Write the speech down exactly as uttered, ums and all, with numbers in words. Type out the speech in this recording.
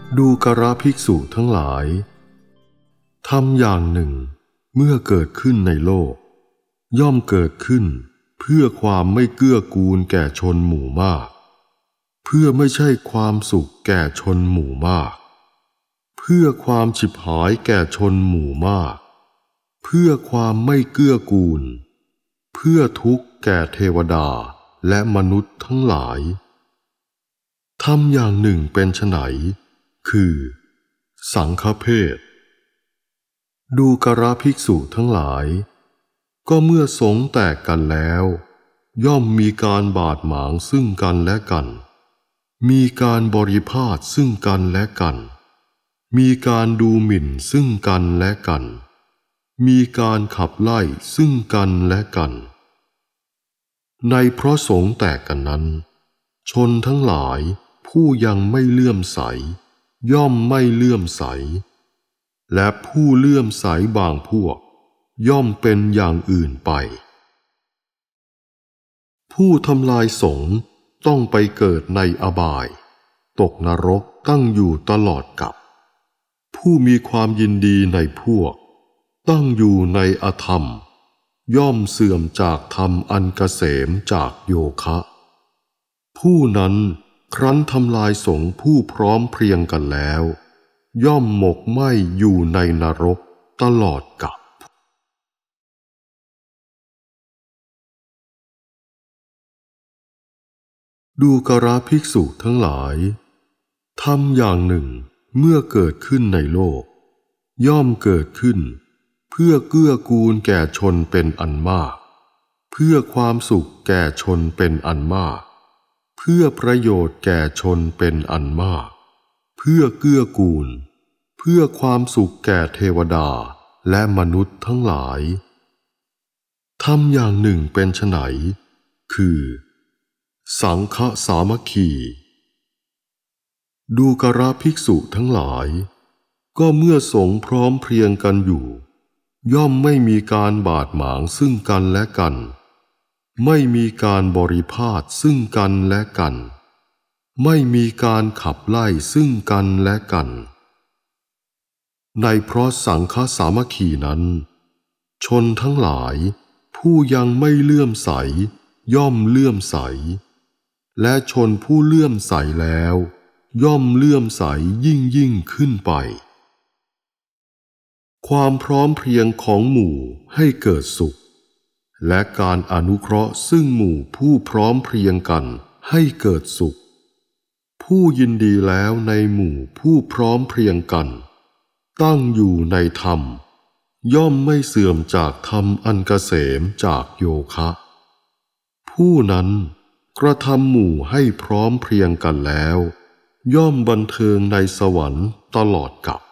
ดูกระภิกษุทั้งหลายธรรมอย่างหนึ่งเมื่อเกิดขึ้นในโลกย่อมเกิดขึ้นเพื่อความไม่เกื้อกูลแก่ชนหมู่มากเพื่อไม่ใช่ความสุขแก่ชนหมู่มากเพื่อความฉิบหายแก่ชนหมู่มากเพื่อความไม่เกื้อกูลเพื่อทุกข์แก่เทวดาและมนุษย์ทั้งหลายธรรมอย่างหนึ่งเป็นไฉนคือสังฆเพศดูกระภิกษุทั้งหลายก็เมื่อสงฆ์แตกกันแล้วย่อมมีการบาดหมางซึ่งกันและกันมีการบริพาทซึ่งกันและกันมีการดูหมิ่นซึ่งกันและกันมีการขับไล่ซึ่งกันและกันในเพราะสงฆ์แตกกันนั้นชนทั้งหลายผู้ยังไม่เลื่อมใสย่อมไม่เลื่อมใสและผู้เลื่อมใสบางพวกย่อมเป็นอย่างอื่นไปผู้ทำลายสงฆ์ต้องไปเกิดในอบายตกนรกตั้งอยู่ตลอดกาลผู้มีความยินดีในพวกตั้งอยู่ในอธรรมย่อมเสื่อมจากธรรมอันเกษมจากโยคะผู้นั้นครั้นทำลายสงฆ์ผู้พร้อมเพรียงกันแล้วย่อมหมกไหม้อยู่ในนรกตลอดกาลดูกระภิกษุทั้งหลายธรรมอย่างหนึ่งเมื่อเกิดขึ้นในโลกย่อมเกิดขึ้นเพื่อเกื้อกูลแก่ชนเป็นอันมากเพื่อความสุขแก่ชนเป็นอันมากเพื่อประโยชน์แก่ชนเป็นอันมากเพื่อเกื้อกูลเพื่อความสุขแก่เทวดาและมนุษย์ทั้งหลายธรรมอย่างหนึ่งเป็นไฉนคือสังฆสามัคคีดูกระภิกษุทั้งหลายก็เมื่อสงฆ์พร้อมเพรียงกันอยู่ย่อมไม่มีการบาดหมางซึ่งกันและกันไม่มีการบริพาทซึ่งกันและกันไม่มีการขับไล่ซึ่งกันและกันในเพราะสังฆสามัคคีนั้นชนทั้งหลายผู้ยังไม่เลื่อมใสย่อมเลื่อมใสและชนผู้เลื่อมใสแล้วย่อมเลื่อมใสยิ่งยิ่งขึ้นไปความพร้อมเพรียงของหมู่ให้เกิดสุขและการอนุเคราะห์ซึ่งหมู่ผู้พร้อมเพรียงกันให้เกิดสุขผู้ยินดีแล้วในหมู่ผู้พร้อมเพรียงกันตั้งอยู่ในธรรมย่อมไม่เสื่อมจากธรรมอันเกษมจากโยคะผู้นั้นกระทำหมู่ให้พร้อมเพรียงกันแล้วย่อมบันเทิงในสวรรค์ตลอดกาล